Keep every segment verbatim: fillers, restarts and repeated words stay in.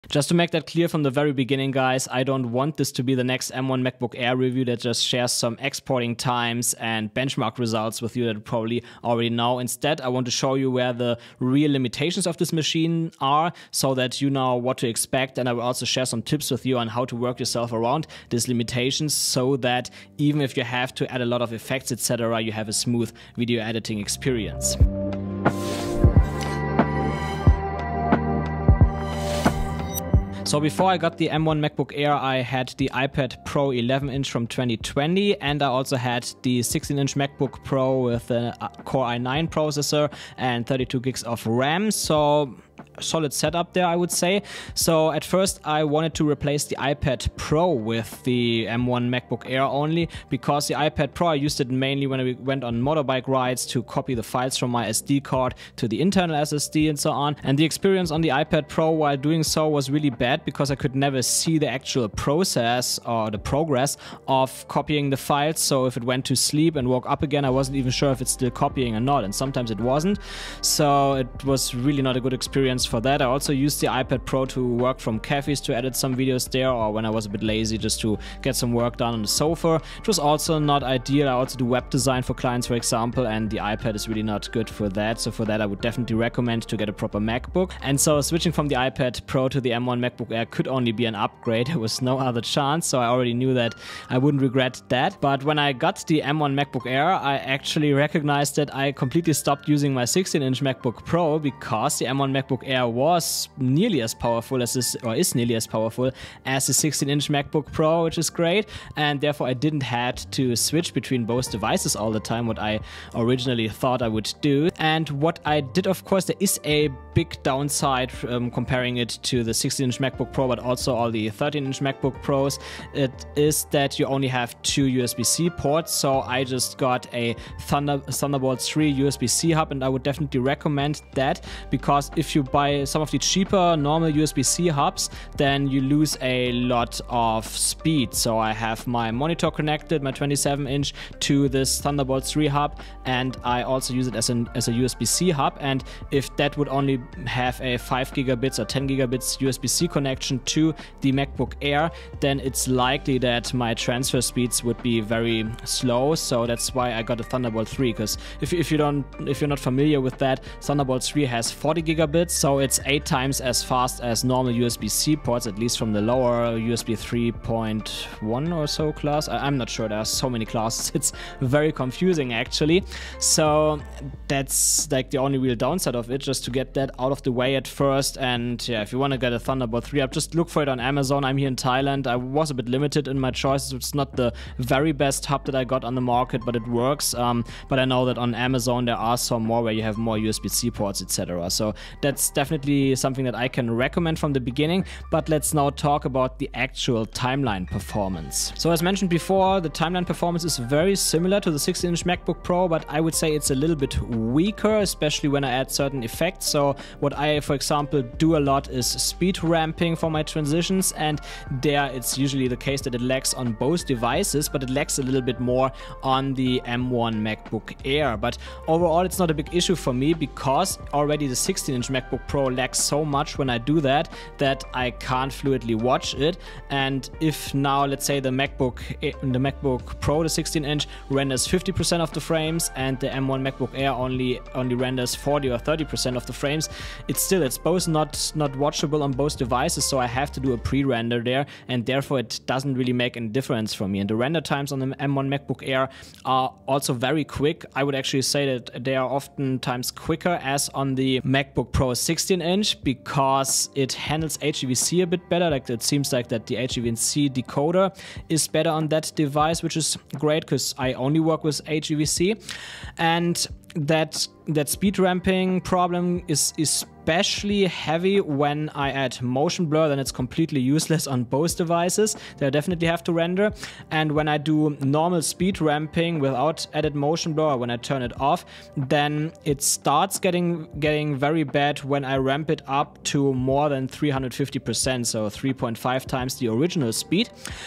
Just to make that clear from the very beginning, guys, I don't want this to be the next M one MacBook Air review that just shares some exporting times and benchmark results with you that you probably already know. Instead, I want to show you where the real limitations of this machine are so that you know what to expect, and I will also share some tips with you on how to work yourself around these limitations so that even if you have to add a lot of effects, et cetera, you have a smooth video editing experience. So before I got the M one MacBook Air, I had the iPad Pro eleven inch from twenty twenty, and I also had the sixteen inch MacBook Pro with a Core i nine processor and thirty-two gigs of RAM. So solid setup there, I would say. So at first I wanted to replace the iPad Pro with the M one MacBook Air only because the iPad Pro, I used it mainly when I went on motorbike rides to copy the files from my S D card to the internal S S D and so on. And the experience on the iPad Pro while doing so was really bad because I could never see the actual process or the progress of copying the files. So if it went to sleep and woke up again, I wasn't even sure if it's still copying or not, and sometimes it wasn't. So it was really not a good experience for that. I also used the iPad Pro to work from cafes to edit some videos there, or when I was a bit lazy just to get some work done on the sofa. It was also not ideal. I also do web design for clients, for example, and the iPad is really not good for that. So for that I would definitely recommend to get a proper MacBook. And so switching from the iPad Pro to the M one MacBook Air could only be an upgrade. There was no other chance, so I already knew that I wouldn't regret that. But when I got the M one MacBook Air, I actually recognized that I completely stopped using my sixteen inch MacBook Pro because the M one MacBook Air was nearly as powerful as this, or is nearly as powerful as the sixteen inch MacBook Pro, which is great, and therefore I didn't have to switch between both devices all the time, what I originally thought I would do. And what I did, of course, there is a big downside um, comparing it to the sixteen inch MacBook Pro, but also all the thirteen inch MacBook Pros. It is that you only have two U S B C ports, so I just got a Thunder, Thunderbolt three U S B C hub, and I would definitely recommend that, because if you buy some of the cheaper normal U S B C hubs, then you lose a lot of speed. So I have my monitor connected, my twenty-seven inch, to this Thunderbolt three hub, and I also use it as, an, as a U S B C hub. And if that would only have a five gigabits or ten gigabits U S B C connection to the MacBook Air, then it's likely that my transfer speeds would be very slow. So that's why I got a Thunderbolt three, because if, if you don't, if you're not familiar with that, Thunderbolt three has forty gigabits, so it's eight times as fast as normal U S B C ports, at least from the lower U S B three point one or so class. I, I'm not sure, there are so many classes, it's very confusing actually. So that's like the only real downside of it, just to get that out of the way at first. And yeah, if you want to get a Thunderbolt three up, just look for it on Amazon. I'm here in Thailand. I was a bit limited in my choices. It's not the very best hub that I got on the market, but it works. Um, but I know that on Amazon there are some more where you have more U S B C ports, et cetera. So that's definitely something that I can recommend from the beginning. But let's now talk about the actual timeline performance. So as mentioned before, the timeline performance is very similar to the sixteen inch MacBook Pro, but I would say it's a little bit weaker, especially when I add certain effects. So what I, for example, do a lot is speed ramping for my transitions, and there it's usually the case that it lags on both devices, but it lags a little bit more on the M one MacBook Air. But overall it's not a big issue for me, because already the sixteen inch MacBook Pro lags so much when I do that that I can't fluidly watch it. And if now, let's say the MacBook the MacBook Pro, the sixteen inch, renders fifty percent of the frames and the M one MacBook Air only only renders forty or thirty percent of the frames, it's still it's both not not watchable on both devices, so I have to do a pre-render there, and therefore it doesn't really make any difference for me. And the render times on the M one MacBook Air are also very quick. I would actually say that they are oftentimes quicker as on the MacBook Pro sixteen inch, because it handles H E V C a bit better. Like, it seems like that the H E V C decoder is better on that device, which is great because I only work with H E V C. And that that speed ramping problem is especially heavy when I add motion blur. Then it's completely useless on both devices. They definitely have to render. And when I do normal speed ramping without added motion blur, or when I turn it off, then it starts getting getting very bad when I ramp it up to more than three hundred fifty percent, so three point five times the original speed.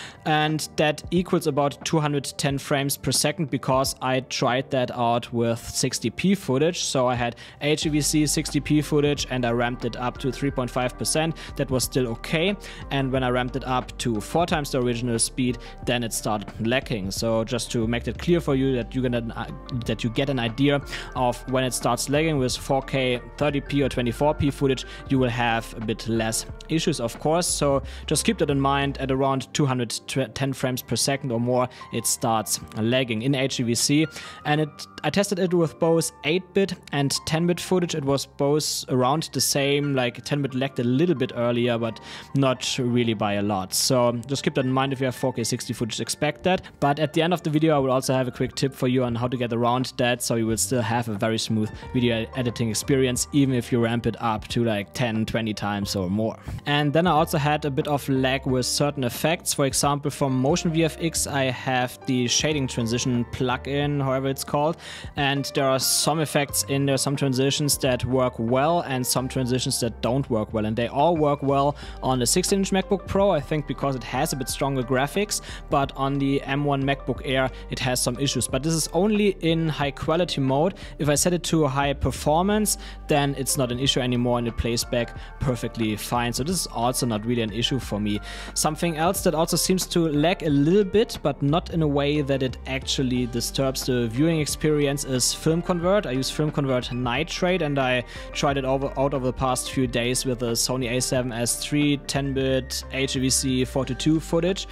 And that equals about two hundred ten frames per second, because I tried that out with sixty p footage. So I had H E V C sixty p footage footage and I ramped it up to three point five percent, that was still okay. And when I ramped it up to four times the original speed, then it started lagging. So just to make that clear for you, that you get an, uh, that you get an idea of when it starts lagging with four K, thirty P or twenty-four P footage, you will have a bit less issues, of course. So just keep that in mind. At around two hundred ten frames per second or more, it starts lagging in H E V C. And it, I tested it with both eight bit and ten bit footage. It was both around the same, like ten bit lagged a little bit earlier, but not really by a lot. So just keep that in mind. If you have four K sixty footage, expect that. But at the end of the video, I will also have a quick tip for you on how to get around that, so you will still have a very smooth video editing experience, even if you ramp it up to like ten, twenty times or more. And then I also had a bit of lag with certain effects. For example, from Motion V F X, I have the shading transition plugin, however it's called, and there are some effects in there, some transitions that work well and some transitions that don't work well, and they all work well on the sixteen inch MacBook Pro, I think because it has a bit stronger graphics, but on the M one MacBook Air it has some issues. But this is only in high quality mode. If I set it to high performance, then it's not an issue anymore and it plays back perfectly fine. So this is also not really an issue for me. Something else that also seems to lag a little bit, but not in a way that it actually disturbs the viewing experience, is Film Convert. I use Film Convert Nitrate and I tried it over, out over the past few days with the Sony A seven S three ten bit H E V C four to two footage.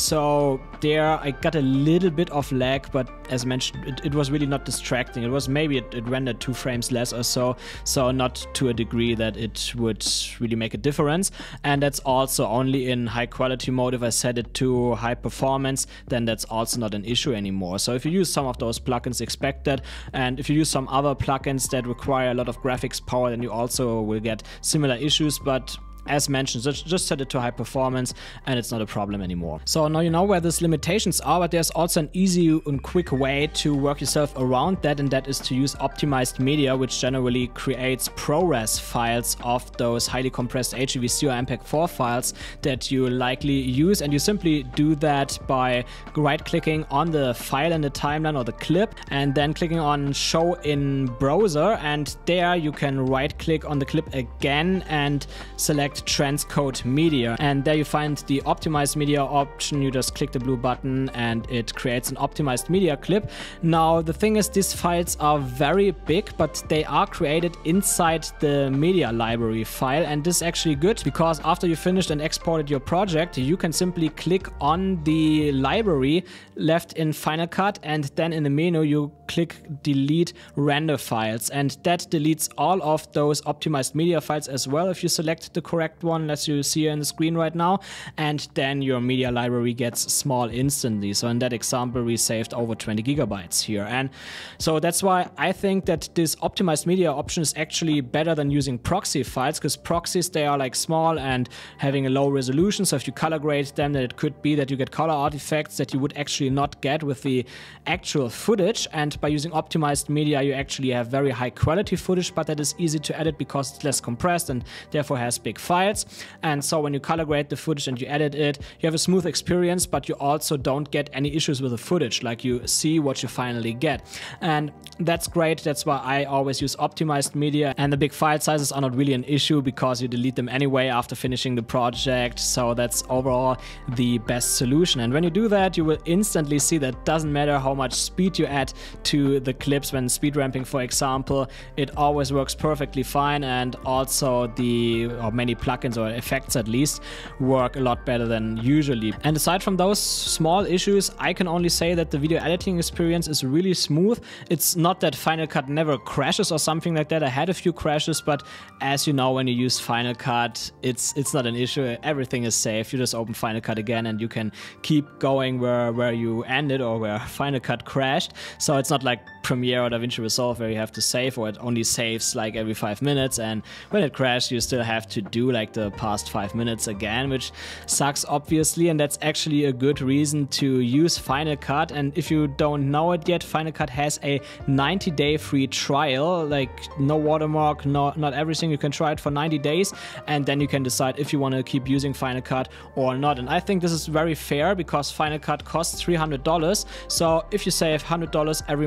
So there I got a little bit of lag, but as mentioned, it, it was really not distracting. It was maybe it, it rendered two frames less or so, so not to a degree that it would really make a difference. And that's also only in high quality mode. If I set it to high performance, then that's also not an issue anymore. So if you use some of those plugins, expect that. And if you use some other plugins that require a lot of graphics power, then you also will get similar issues. But as mentioned, just set it to high performance and it's not a problem anymore. So now you know where these limitations are, but there's also an easy and quick way to work yourself around that, and that is to use optimized media, which generally creates ProRes files of those highly compressed H E V C or M P E G four files that you likely use. And you simply do that by right-clicking on the file in the timeline or the clip and then clicking on Show in Browser, and there you can right-click on the clip again and select transcode media, and there you find the optimized media option. You just click the blue button and it creates an optimized media clip. Now the thing is, these files are very big, but they are created inside the media library file, and this is actually good because after you finished and exported your project, you can simply click on the library left in Final Cut, and then in the menu you click delete render files, and that deletes all of those optimized media files as well if you select the correct one, as you see here in the screen right now, and then your media library gets small instantly. So in that example we saved over twenty gigabytes here, and so that's why I think that this optimized media option is actually better than using proxy files, because proxies, they are like small and having a low resolution, so if you color grade them, then it could be that you get color artifacts that you would actually not get with the actual footage. And by using optimized media you actually have very high quality footage, but that is easy to edit because it's less compressed and therefore has big files. And so when you color grade the footage and you edit it, you have a smooth experience, but you also don't get any issues with the footage, like you see what you finally get. And that's great. That's why I always use optimized media, and the big file sizes are not really an issue because you delete them anyway after finishing the project. So that's overall the best solution. And when you do that, you will instantly see that it doesn't matter how much speed you add to the clips when speed ramping, for example, it always works perfectly fine. And also the or many plugins or effects at least work a lot better than usually. And aside from those small issues, I can only say that the video editing experience is really smooth. It's not that Final Cut never crashes or something like that. I had a few crashes, but as you know, when you use Final Cut, it's it's not an issue. Everything is safe. You just open Final Cut again and you can keep going where, where you ended or where Final Cut crashed. So it's not like Premiere or DaVinci Resolve where you have to save, or it only saves like every five minutes, and when it crashes you still have to do like the past five minutes again, which sucks obviously. And that's actually a good reason to use Final Cut. And if you don't know it yet, Final Cut has a ninety day free trial, like no watermark, no, not everything. You can try it for ninety days and then you can decide if you want to keep using Final Cut or not. And I think this is very fair because Final Cut costs three hundred dollars. So if you save one hundred dollars every month, why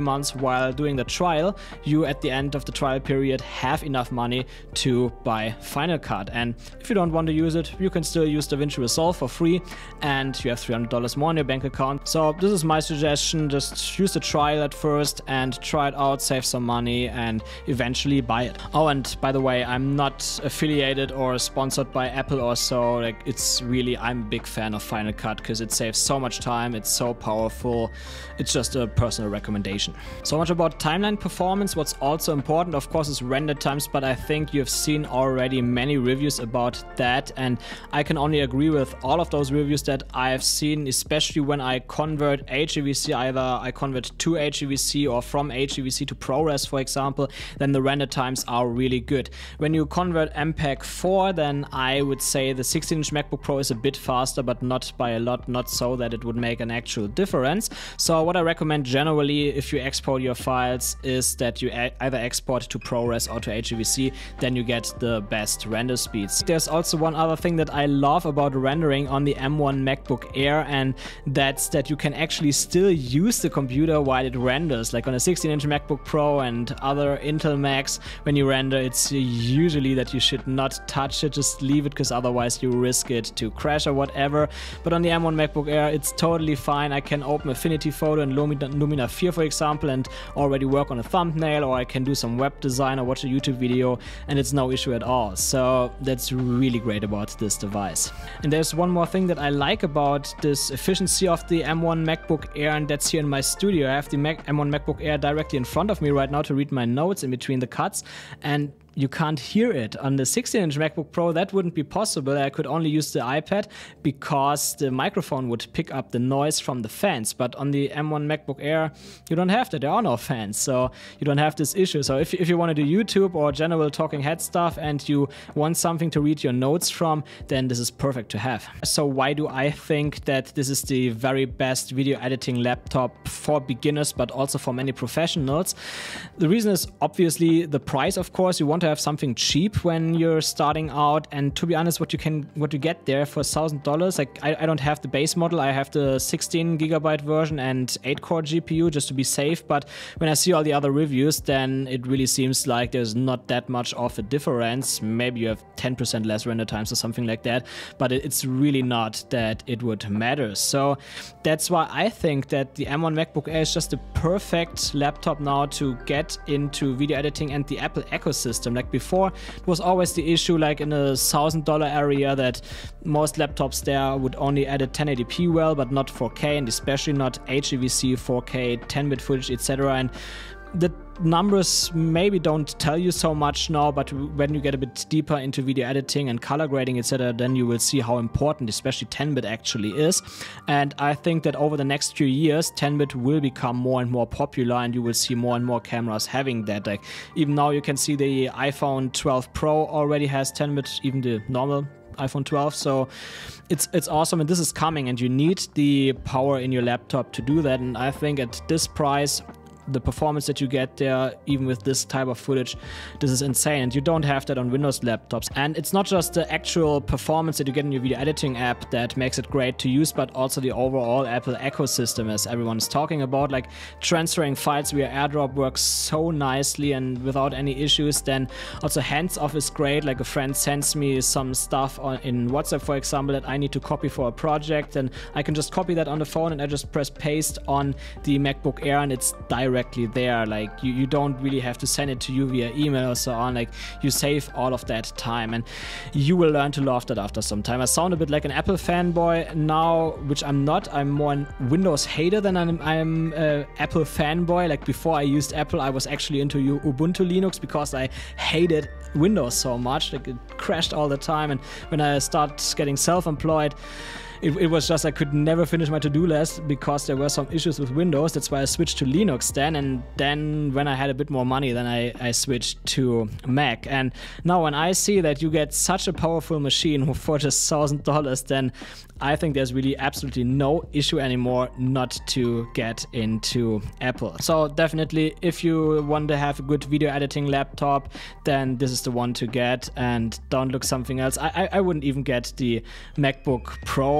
while doing the trial, you at the end of the trial period have enough money to buy Final Cut. And if you don't want to use it, you can still use DaVinci Resolve for free and you have three hundred dollars more in your bank account. So this is my suggestion. Just use the trial at first and try it out, save some money and eventually buy it. Oh, and by the way, I'm not affiliated or sponsored by Apple or so. Like, it's really, I'm a big fan of Final Cut because it saves so much time. It's so powerful. It's just a personal recommendation. So much about timeline performance. What's also important, of course, is render times, but I think you've seen already many reviews about that, and I can only agree with all of those reviews that I've seen, especially when I convert H E V C, either I convert to H E V C or from H E V C to ProRes, for example, then the render times are really good. When you convert M PEG four, then I would say the sixteen inch MacBook Pro is a bit faster, but not by a lot, not so that it would make an actual difference. So what I recommend generally if you export your files is that you either export to ProRes or to H E V C, then you get the best render speeds. There's also one other thing that I love about rendering on the M one MacBook Air, and that's that you can actually still use the computer while it renders. Like on a sixteen inch MacBook Pro and other Intel Macs, when you render, it's usually that you should not touch it, just leave it, because otherwise you risk it to crash or whatever. But on the M one MacBook Air, it's totally fine. I can open Affinity Photo and Lumina, Lumina Sphere, for example, and already work on a thumbnail, or I can do some web design or watch a YouTube video, and it's no issue at all. So that's really great about this device. And there's one more thing that I like about this efficiency of the M one MacBook Air, and that's here in my studio. I have the Mac M one MacBook Air directly in front of me right now to read my notes in between the cuts, and you can't hear it. On the sixteen inch MacBook Pro, that wouldn't be possible. I could only use the iPad because the microphone would pick up the noise from the fans. But on the M one MacBook Air, you don't have that. There are no fans, so you don't have this issue. So if, if you want to do YouTube or general talking head stuff and you want something to read your notes from, then this is perfect to have. So why do I think that this is the very best video editing laptop for beginners, but also for many professionals? The reason is obviously the price, of course. You want to have something cheap when you're starting out, and to be honest, what you can what you get there for a thousand dollars, like I, I don't have the base model, I have the sixteen gigabyte version and eight core G P U just to be safe, but when I see all the other reviews, then it really seems like there's not that much of a difference. Maybe you have ten percent less render times or something like that, but it, it's really not that it would matter. So that's why I think that the M one MacBook Air is just a perfect laptop now to get into video editing and the Apple ecosystem. Like before, it was always the issue, like in a thousand dollar area, that most laptops there would only edit ten eighty p well, but not four K, and especially not H E V C, four K, ten bit footage, et cetera. And the numbers maybe don't tell you so much now, but when you get a bit deeper into video editing and color grading, et cetera, then you will see how important especially ten bit actually is. And I think that over the next few years, ten bit will become more and more popular, and you will see more and more cameras having that. Like even now, you can see the iPhone twelve Pro already has ten bit, even the normal iPhone twelve, so it's it's awesome, and this is coming, and you need the power in your laptop to do that. And I think at this price, the performance that you get there, even with this type of footage, this is insane, and you don't have that on Windows laptops. And it's not just the actual performance that you get in your video editing app that makes it great to use, but also the overall Apple ecosystem, as everyone is talking about. Like transferring files via AirDrop works so nicely and without any issues. Then also hands-off is great. Like a friend sends me some stuff on, in WhatsApp, for example, that I need to copy for a project, and I can just copy that on the phone, and I just press paste on the MacBook Air, and it's direct there. Like you, you don't really have to send it to you via email or so on. Like you save all of that time, and you will learn to love that after some time. I sound a bit like an Apple fanboy now, which I'm not. I'm more a Windows hater than I'm, I'm a Apple fanboy. Like before I used Apple, I was actually into Ubuntu Linux because I hated Windows so much. Like it crashed all the time, and when I started getting self-employed, It, it was just I could never finish my to-do list because there were some issues with Windows. That's why I switched to Linux then, and then when I had a bit more money, then I, I switched to Mac. And now when I see that you get such a powerful machine for just one thousand dollars, then I think there's really absolutely no issue anymore not to get into Apple. So definitely, if you want to have a good video editing laptop, then this is the one to get, and don't look something else. I, I, I wouldn't even get the MacBook Pro.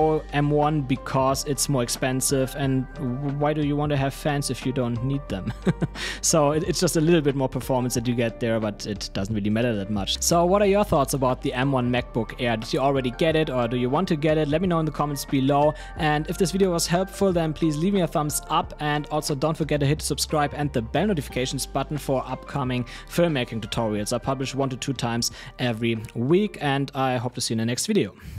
Pro M one because it's more expensive, and why do you want to have fans if you don't need them? So it, it's just a little bit more performance that you get there, but it doesn't really matter that much. So what are your thoughts about the M one MacBook Air? Did you already get it, or do you want to get it? Let me know in the comments below, and if this video was helpful, then please leave me a thumbs up, and also don't forget to hit subscribe and the bell notifications button for upcoming filmmaking tutorials. I publish one to two times every week, and I hope to see you in the next video.